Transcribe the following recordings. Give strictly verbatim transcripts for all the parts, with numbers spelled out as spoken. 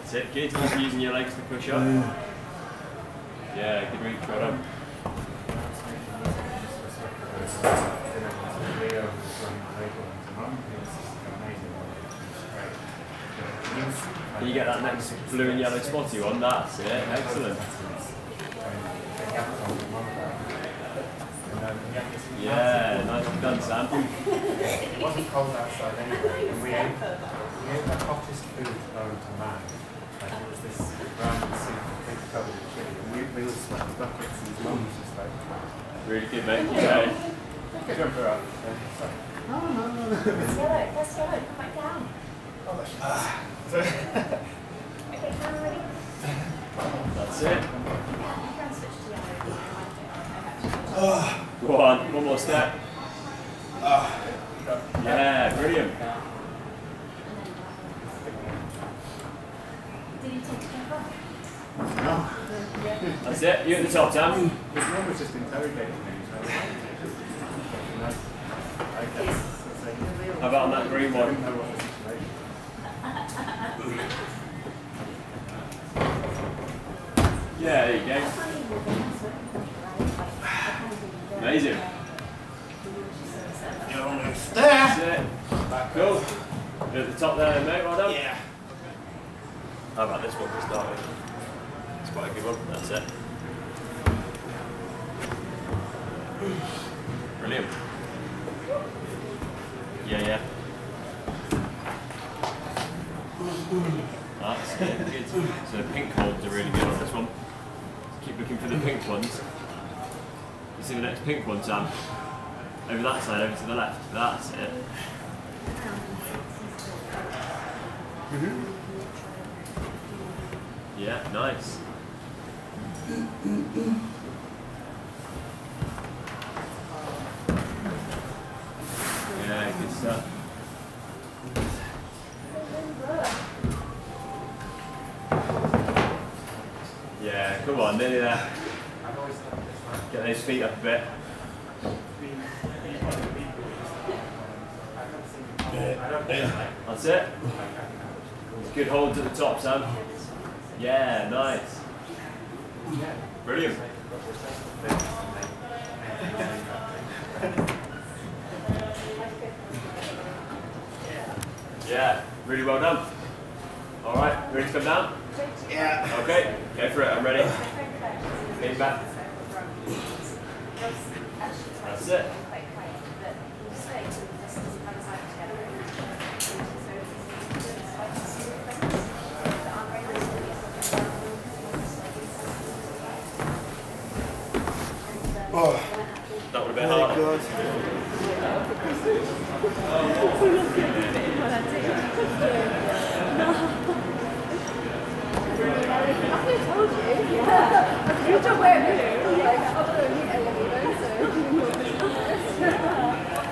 That's it, good. Keep using your legs to push up. Mm. Yeah, good reach, well done. Can you get that next blue and yellow spotty one? That's it, excellent. Yeah, nicely done, Sam. It wasn't cold outside anyway, and we ate, we ate the hottest food known to man. Like it was this brown soup, big covered in chili, and we, we were sweating buckets, and his mum was just like, really good, mate. Okay. Go jump her up. No, no, no, no. That's yellow, that's yellow, come back down. Oh, that's ah. Okay, camera ready? That's it. You can switch to yellow. Oh. Go on, one more step. Oh. Yeah, brilliant. Did you take it off? No. That's it, you at the top, Sam. His mum was just interrogating me. So How about on that green one? Yeah, there you go. Amazing. You're almost there. That's it. Cool. You're at the top there, mate. Well done. Yeah. How about this one to start with? It's quite a good one. That's it. Brilliant. Yeah, yeah. That's good. Good. So the pink holds are really good on this one. Keep looking for the pink ones. You see the next pink one, Sam? Over that side, over to the left. That's it. Mm-hmm. Yeah, nice. Yeah, good stuff. Yeah, come on, nearly there. Get those feet up a bit. That's it. Good holds at the top, Sam. Yeah, nice. Brilliant. Yeah, really well done. Alright, ready to come down? Yeah. Okay, go for it, I'm ready. Lean back. That's it. Oh. That would have been hard. God. I told you. Yeah. You don't wear it. Like, I don't need elevator, so.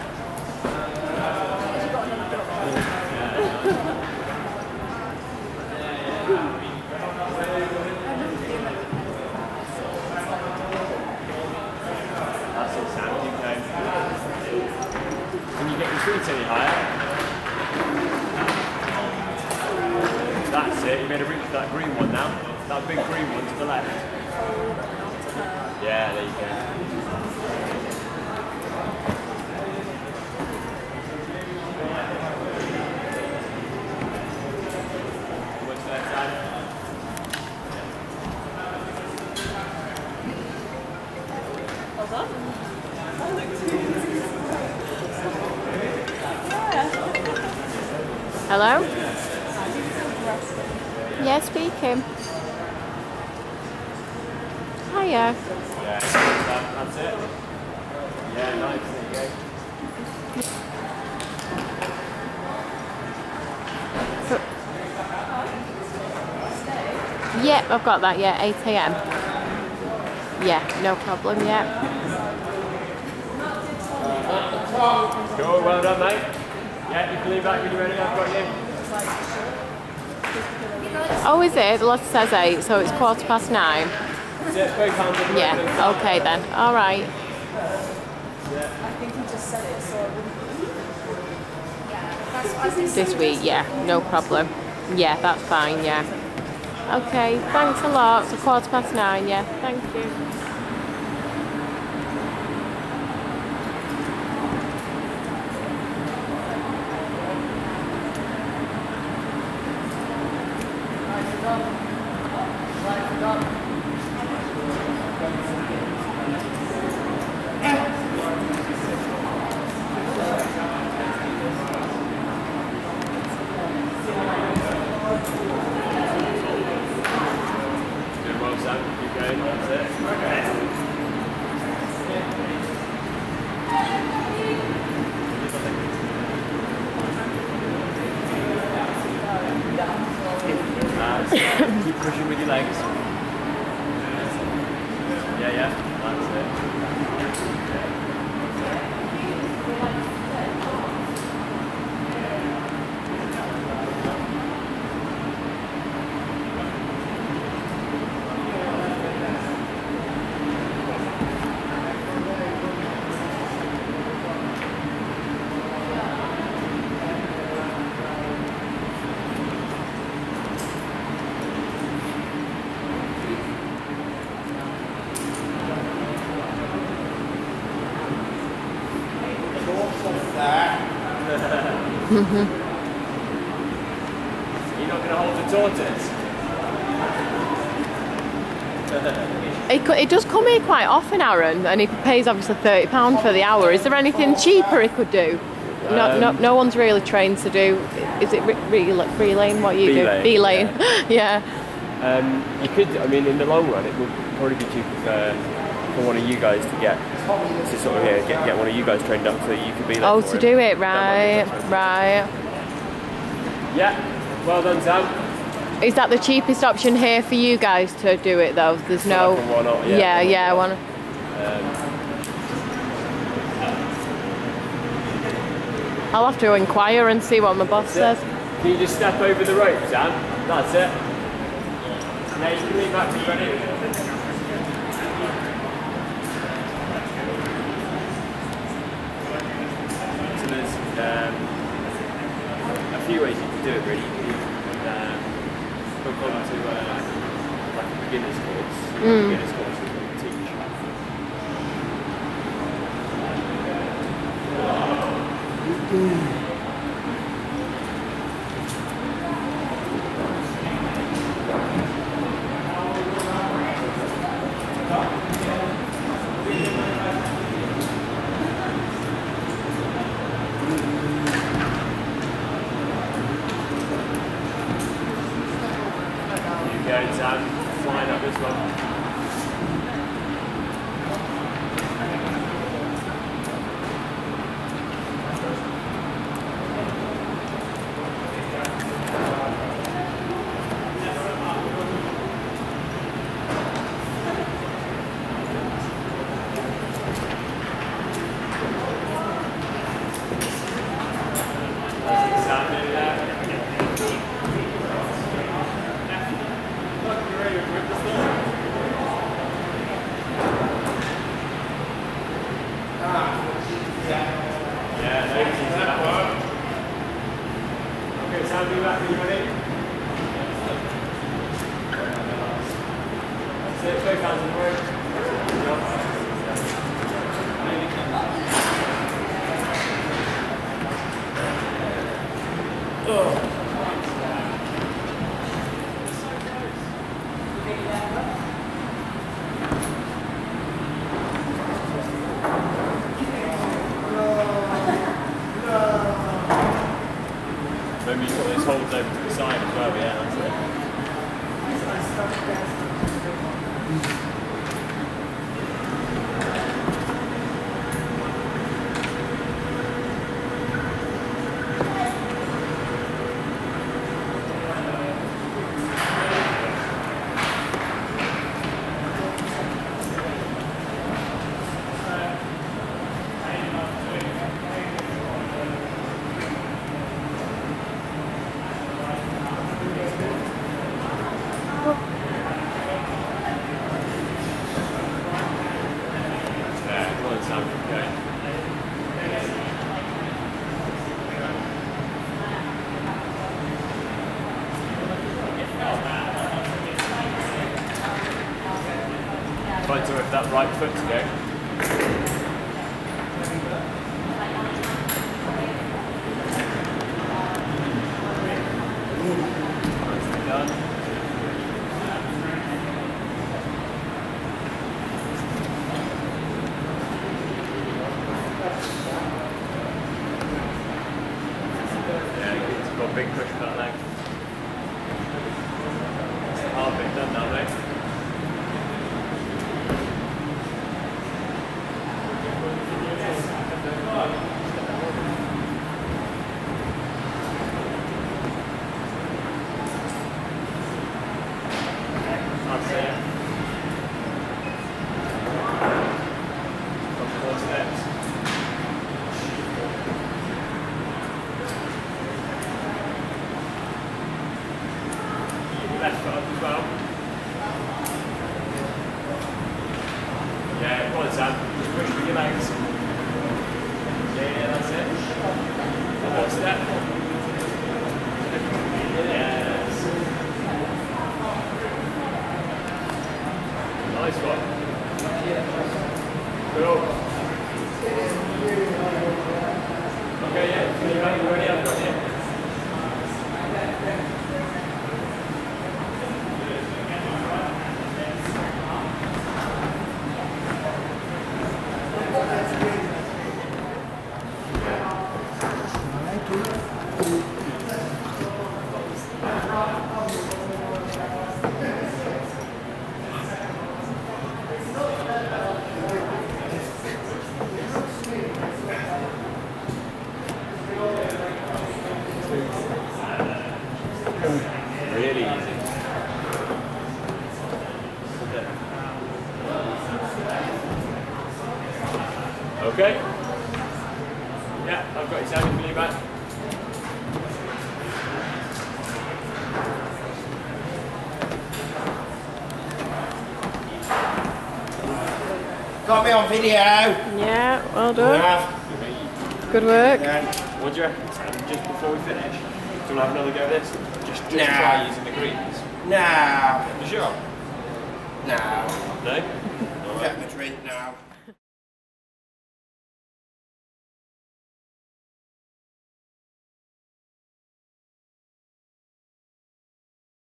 That's it, Sam. Keep going. Can you get your feet any higher? That's it. You made a reach for that green one now. That big green one to the left. Yeah, there you go. What's that side? Well done. Hello? Yeah, speaking. Hiya. Yeah, that's it. Yeah, nice. There you go. Yep, I've got that, yeah, eight A M. Yeah, no problem, yeah. Cool, well done, mate. Yeah, you can lean back when you're ready, I've got you. Oh, is it? The letter says eight, so it's quarter past nine. Yeah, both hands up. Yeah, okay then. All right. I think he just said it, so I wouldn't. This week, yeah, no problem. Yeah, that's fine, yeah. Okay, thanks a lot. It's a quarter past nine, yeah. Thank you. Doing well, Sam. Keep going. That's it. Nice. Keep pushing with your legs. Yeah, yeah. That's it. You're not going to hold the tortoise? It, co- it does come here quite often, Aaron, and he pays obviously thirty pounds for the hour. Is there anything cheaper he could do? No, no, no one's really trained to do. Is it re- re- relay? What you Belay, do? Belay. Yeah. Um, you could, I mean, in the long run, it would probably be cheaper for, for one of you guys to get to sort of yeah, get, get one of you guys trained up so that you could be there. Oh, for to him. do it, That might right, be better. right. Yeah, well done, Sam. Is that the cheapest option here for you guys to do it though? There's no. Like a one-off, yeah, yeah, one-off, yeah, yeah. one. Um, I'll have to inquire and see what my boss says. Can you just step over the rope, Sam? That's it. Now you can lean back when you're ready. So there's um, a few ways you can do it really. You can um, hook on to uh, like a beginner's course. Mm. A beginner's course that we teach. You go, Sam. Flying up this one. Sam in there. Yeah, thank you. Okay, Sam, be back when you're ready. That's it, both hands on the rope. Oh. Maybe you put those holes over to the side as well, yeah, that's it. Yeah, come on, Sam, keep going. Find somewhere for that right foot to go. Nicely done. Big push for that leg. It's a hard bit done now, mate. That's it. Couple more steps. Left foot up as well. Yeah, come on Sam, just push with your legs. Yeah, yeah, that's it. One more step. Yes. Nice one. Cool. Okay, yeah, you ready? I've got you. Really easy. Okay. Yeah, I've got your sound for you back. Got me on video. Yeah, well done. Yeah. Good work. Yeah. What do you reckon, Sam? Just before we finish, do you want to have another go at this? Just, just Nah. try using the greens. No. You sure? No. No? Get my drink now.